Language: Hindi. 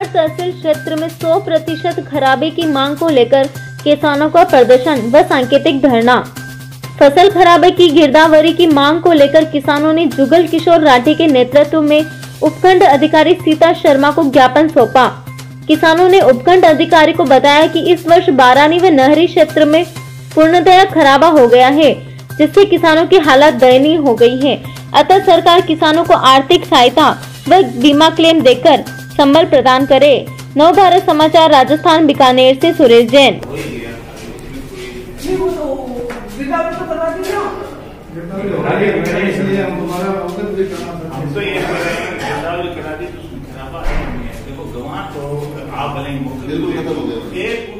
तहसील क्षेत्र में 100% खराबे की मांग को लेकर किसानों का प्रदर्शन व सांकेतिक धरना। फसल खराबे की गिरदावरी की मांग को लेकर किसानों ने जुगल किशोर राठी के नेतृत्व में उपखंड अधिकारी सीता शर्मा को ज्ञापन सौंपा। किसानों ने उपखंड अधिकारी को बताया कि इस वर्ष बारानी व नहरी क्षेत्र में पूर्णतया खराबा हो गया है, जिससे किसानों की हालत दयनीय हो गई है। अतः सरकार किसानों को आर्थिक सहायता व बीमा क्लेम देकर संबल प्रदान करे। नव भारत समाचार राजस्थान बीकानेर से सुरेश जैन। आप